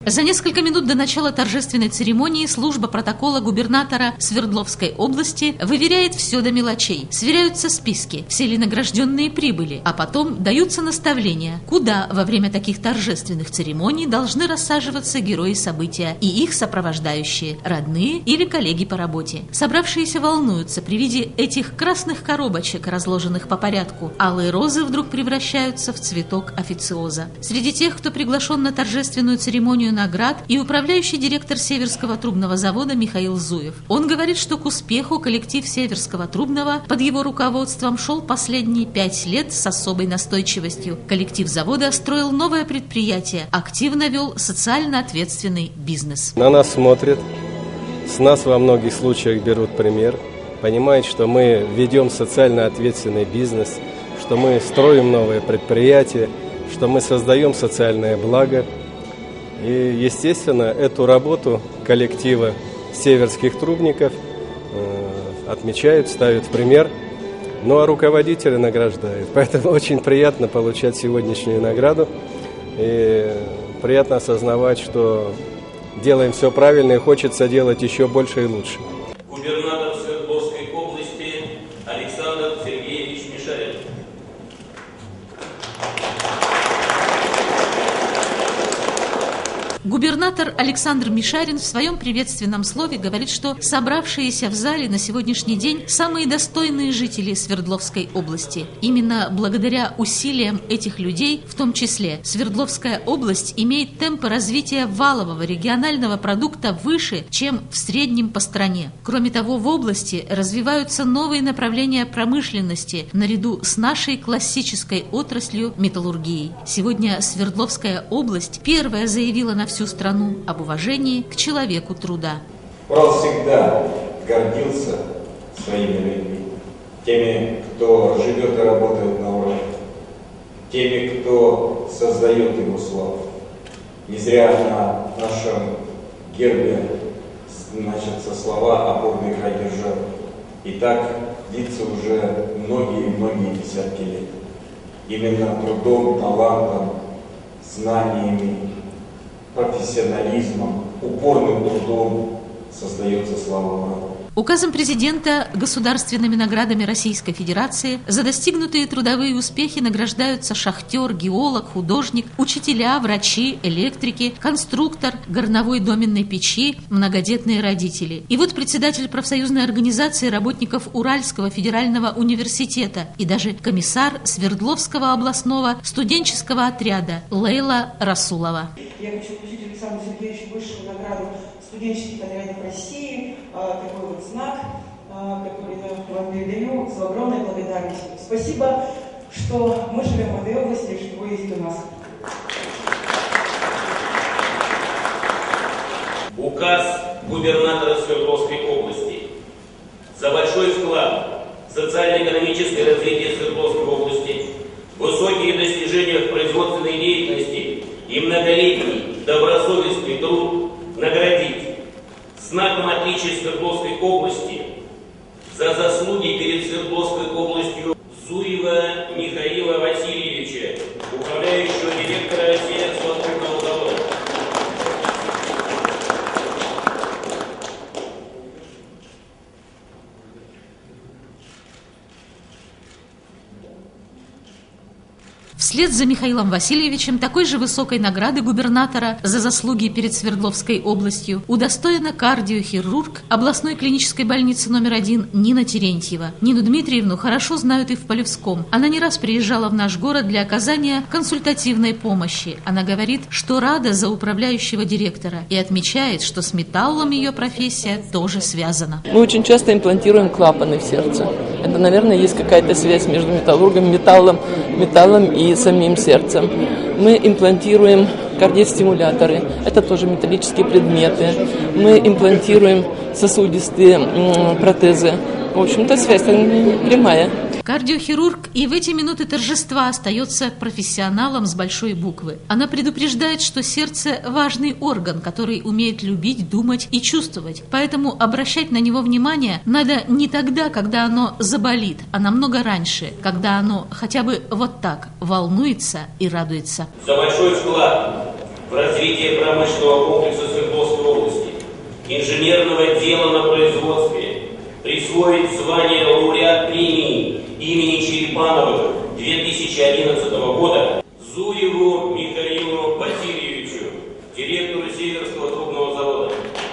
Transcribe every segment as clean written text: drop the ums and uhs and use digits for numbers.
За несколько минут до начала торжественной церемонии служба протокола губернатора Свердловской области выверяет все до мелочей. Сверяются списки, все ли награжденные прибыли, а потом даются наставления, куда во время таких торжественных церемоний должны рассаживаться герои события и их сопровождающие, родные или коллеги по работе. Собравшиеся волнуются при виде этих красных коробочек, разложенных по порядку. Алые розы вдруг превращаются в цветок официоза. Среди тех, кто приглашен на торжественную церемонию наград, и управляющий директор Северского трубного завода Михаил Зуев. Он говорит, что к успеху коллектив Северского трубного под его руководством шел последние 5 лет с особой настойчивостью. Коллектив завода строил новое предприятие, активно вел социально ответственный бизнес. На нас смотрят, с нас во многих случаях берут пример, понимают, что мы ведем социально ответственный бизнес, что мы строим новые предприятия, что мы создаем социальное благо. И, естественно, эту работу коллектива северских трубников отмечают, ставят в пример, ну а руководители награждают. Поэтому очень приятно получать сегодняшнюю награду и приятно осознавать, что делаем все правильно и хочется делать еще больше и лучше. Губернатор Свердловской области Александр Сергеевич Мишарин. Губернатор Александр Мишарин в своем приветственном слове говорит, что собравшиеся в зале на сегодняшний день самые достойные жители Свердловской области. Именно благодаря усилиям этих людей, в том числе, Свердловская область имеет темпы развития валового регионального продукта выше, чем в среднем по стране. Кроме того, в области развиваются новые направления промышленности наряду с нашей классической отраслью металлургией. Сегодня Свердловская область первая заявила на всю страну об уважении к человеку труда. Урал всегда гордился своими людьми, теми, кто живет и работает на Урале, теми, кто создает его славу. Не зря на нашем гербе значатся слова «А гордый край державы». И так длится уже многие десятки лет. Именно трудом, талантом, знаниями, профессионализмом, упорным трудом создается слава Урала. Указом президента государственными наградами Российской Федерации за достигнутые трудовые успехи награждаются шахтер, геолог, художник, учителя, врачи, электрики, конструктор горновой доменной печи, многодетные родители. И вот председатель профсоюзной организации работников Уральского федерального университета и даже комиссар Свердловского областного студенческого отряда Лейла Расулова. Я хочу вручить Александру Сергеевичу высшую награду студенческих отрядов России, такой вот знак, который я вам передаю с огромной благодарностью. Спасибо, что мы живем в этой области, что вы есть у нас. Указ губернатора Свердловской области. За большой вклад в социально-экономическое развитие Свердловской области, высокие достижения в производственной деятельности и многолетний добросовестный труд наградить знаком отличия Свердловской области за заслуги перед Свердловской областью Зуева Михаила Васильевича, управляющего директора Северского трубного завода. Вслед за Михаилом Васильевичем такой же высокой награды губернатора за заслуги перед Свердловской областью удостоена кардиохирург областной клинической больницы номер 1 Нина Терентьева. Нину Дмитриевну хорошо знают и в Полевском. Она не раз приезжала в наш город для оказания консультативной помощи. Она говорит, что рада за управляющего директора и отмечает, что с металлом ее профессия тоже связана. Мы очень часто имплантируем клапаны в сердце. Это, наверное, есть какая-то связь между металлургом, металлом и самим сердцем. Мы имплантируем кардиостимуляторы, это тоже металлические предметы. Мы имплантируем сосудистые протезы. В общем-то, связь прямая. Кардиохирург и в эти минуты торжества остается профессионалом с большой буквы. Она предупреждает, что сердце – важный орган, который умеет любить, думать и чувствовать. Поэтому обращать на него внимание надо не тогда, когда оно заболит, а намного раньше, когда оно хотя бы вот так волнуется и радуется. За большой вклад в развитие промышленного комплекса Свердловской области, инженерного дела на производстве, присвоить звание лауреат премии имени Черепановых 2011 года Зуеву Михаилу Васильевичу, директору Северского трубного завода.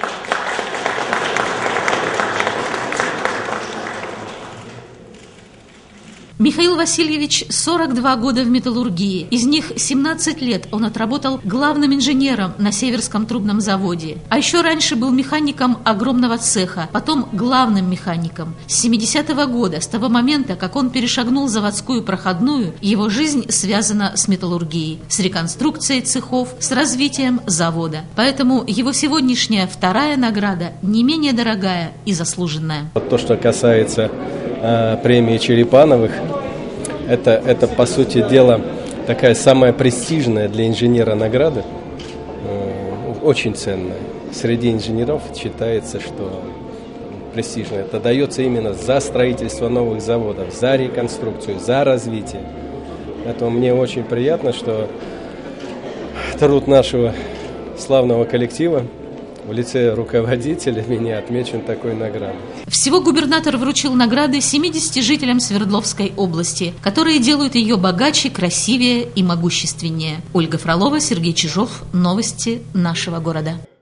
Михаил Васильевич 42 года в металлургии. Из них 17 лет он отработал главным инженером на Северском трубном заводе. А еще раньше был механиком огромного цеха, потом главным механиком. С 70-го года, с того момента, как он перешагнул заводскую проходную, его жизнь связана с металлургией, с реконструкцией цехов, с развитием завода. Поэтому его сегодняшняя вторая награда не менее дорогая и заслуженная. То, что касается премии Черепановых, это по сути дела такая самая престижная для инженера награда, очень ценная. Среди инженеров считается, что престижная. Это дается именно за строительство новых заводов, за реконструкцию, за развитие. Поэтому мне очень приятно, что труд нашего славного коллектива в лице руководителя меня отмечен такой наградой. Всего губернатор вручил награды 70 жителям Свердловской области, которые делают ее богаче, красивее и могущественнее. Ольга Фролова, Сергей Чижов. Новости нашего города.